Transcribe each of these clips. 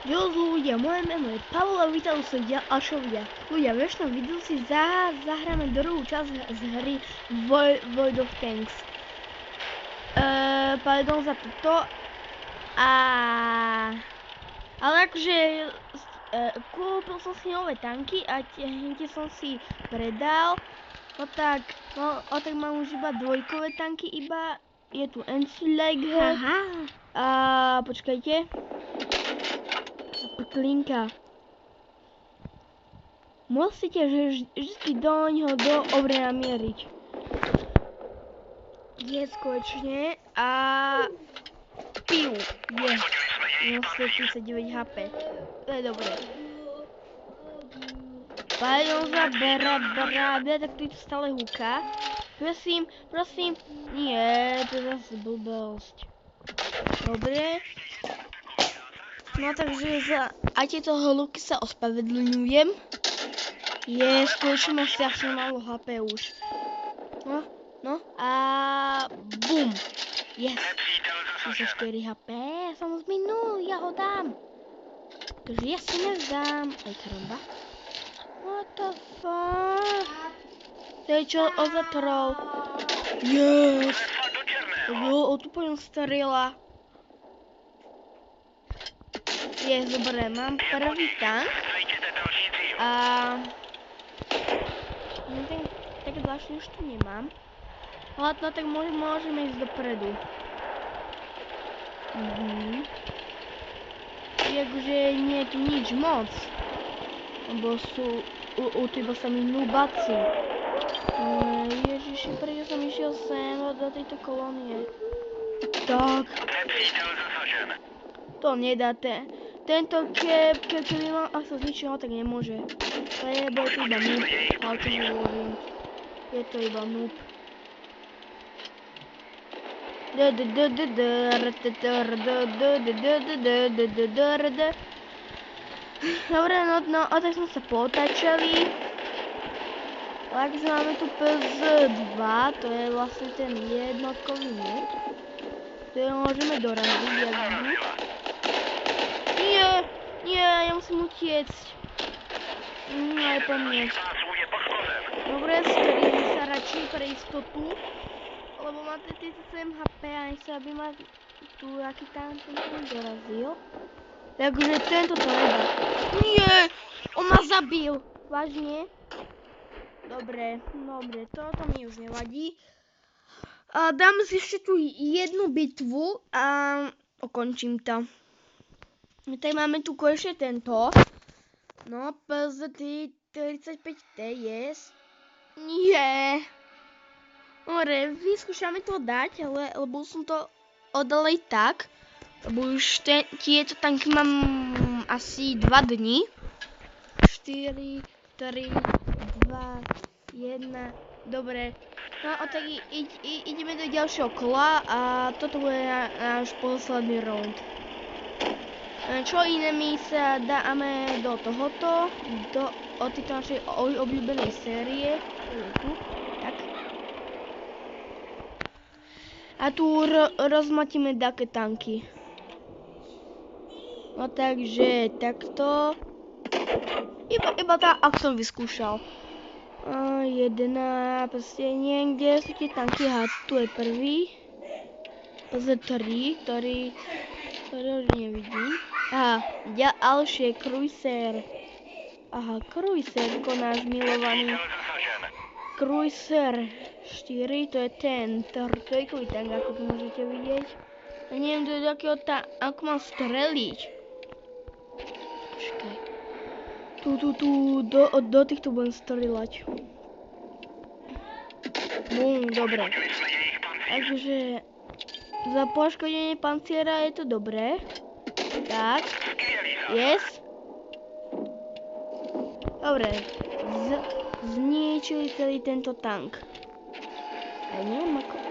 Čus ľudia, moje meno je Pavel a vítam sa ďalšom videa. Ľudia, v dnešnom videu si zahráme druhú časť z hry World of Tanks. Pardon za toto. Ale akože kúpil som si nové tanky a tie som si predal. No tak mám už iba dvojkové tanky, iba je tu Enschläger. A počkajte. Klinka. Musíte vždy do ňoho dobre namieriť. Je skutočne a piu. Je 139 HP. To je dobré. Pardon za brábe, tak tu stále húka. Prosím. Nie, to je zase blbosť. Dobre. No takže za tieto hluky sa ospravedlňujem. Je skutočne mám strašne málo HP už. No a bum. Yes. 34 HP som zminul, ja ho dám. Takže ja si nevzdám. Aj karamba. What the fuck? To je čo za troll? Yes. Jo, otúpojím strela. Je, dobre, mám prvý tank a tak zvláštne už tu nemám. Ale no tak môžeme ísť dopredu. Akože nie je tu nič moc, lebo sú tu iba sami nubaci. Ježiši, prečo som išiel sem do tejto kolónie? Tak. To nedáte. Tento keby ak sa zničilo, tak nemôže. Lebo je to iba noob. Ale to hovorím. Je to iba noob. Dobre, no tak sme sa potáčali. Takže máme tu PS2, to je vlastne ten jednotkový noob. To je môžeme doraziť, jazdu. Nie, ja musím utiecť. Aj po mne. Dobre, strelím sa radšej pre istotu. Lebo má 37 HP a nechce, aby ma tu aký tam dorazil. Takže tento to nedá. Nie, on ma zabil. Vážne? Dobre, toto mi už nevadí. Dám si ešte tu jednu bitvu a ukončím to. Tak máme tu konečne tento. No, PZ35T, yes. Nie. Dobre, vyskúšame to dať, lebo som to oddal aj tak. Lebo už tieto tanky mám asi 2 dni. 4, 3, 2, 1, dobre. No, tak ideme do ďalšieho kola a toto bude náš posledný round. Čo iné my sa dáme do tohoto, od tejto našej obľúbenej série. Tu, tak. A tu rozmatíme také tanky. No takže takto. Iba tá, ak som vyskúšal. Jedna, proste niekde sú tie tanky, aha, tu je prvý. Z3, ktorý už nevidím. Aha, ďalšie, Cruiser. Aha, Cruiser, náš milovaný. Cruiser 4, to je ten trojkový tank, ako tu môžete vidieť. A neviem, do akého ako mám streliť. Počkaj. Do týchto budem strieľať. Bum, dobre. Takže za poškodenie panciera je to dobré. Tak. Yes. Dobre. Zničili celý tento tank. Ja neviem ako...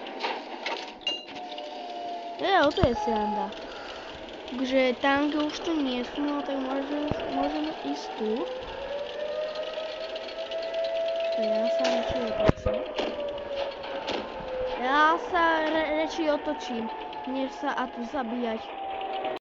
to je sranda. Takže tanky už tu nie sú, no tak môžeme ísť tu. Ja sa radšej otočím, než sa tu zabíjať.